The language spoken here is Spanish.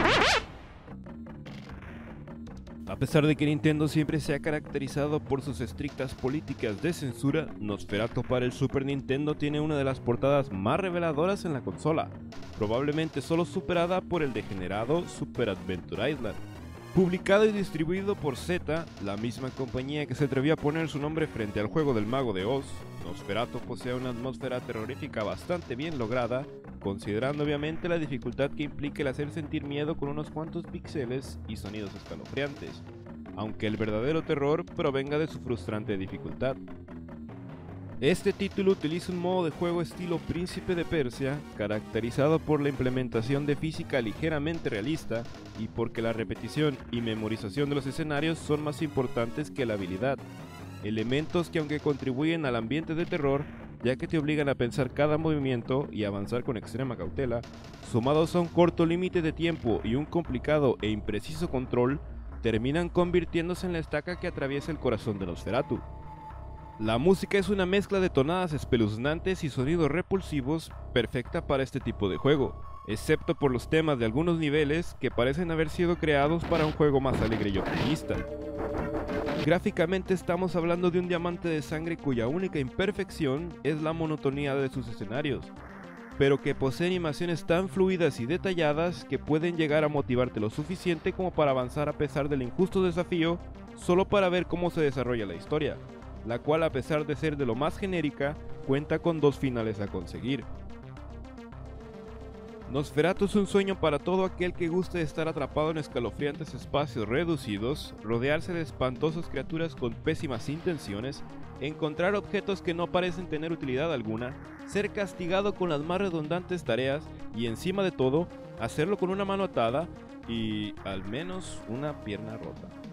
A pesar de que Nintendo siempre se ha caracterizado por sus estrictas políticas de censura, Nosferatu para el Super Nintendo tiene una de las portadas más reveladoras en la consola, probablemente solo superada por el degenerado Super Adventure Island. Publicado y distribuido por Zeta, la misma compañía que se atrevió a poner su nombre frente al juego del Mago de Oz, Nosferatu posee una atmósfera terrorífica bastante bien lograda, considerando obviamente la dificultad que implica el hacer sentir miedo con unos cuantos píxeles y sonidos escalofriantes, aunque el verdadero terror provenga de su frustrante dificultad. Este título utiliza un modo de juego estilo Príncipe de Persia, caracterizado por la implementación de física ligeramente realista y porque la repetición y memorización de los escenarios son más importantes que la habilidad, elementos que aunque contribuyen al ambiente de terror, ya que te obligan a pensar cada movimiento y avanzar con extrema cautela, sumados a un corto límite de tiempo y un complicado e impreciso control, terminan convirtiéndose en la estaca que atraviesa el corazón de Nosferatu. La música es una mezcla de tonadas espeluznantes y sonidos repulsivos perfecta para este tipo de juego, excepto por los temas de algunos niveles que parecen haber sido creados para un juego más alegre y optimista. Gráficamente estamos hablando de un diamante de sangre cuya única imperfección es la monotonía de sus escenarios, pero que posee animaciones tan fluidas y detalladas que pueden llegar a motivarte lo suficiente como para avanzar a pesar del injusto desafío solo para ver cómo se desarrolla la historia, la cual a pesar de ser de lo más genérica, cuenta con dos finales a conseguir. Nosferatu es un sueño para todo aquel que guste de estar atrapado en escalofriantes espacios reducidos, rodearse de espantosas criaturas con pésimas intenciones, encontrar objetos que no parecen tener utilidad alguna, ser castigado con las más redundantes tareas y encima de todo, hacerlo con una mano atada y al menos una pierna rota.